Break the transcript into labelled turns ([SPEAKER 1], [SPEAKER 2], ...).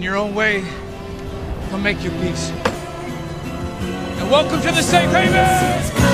[SPEAKER 1] your own way, he'll make your peace. And welcome to the safe haven!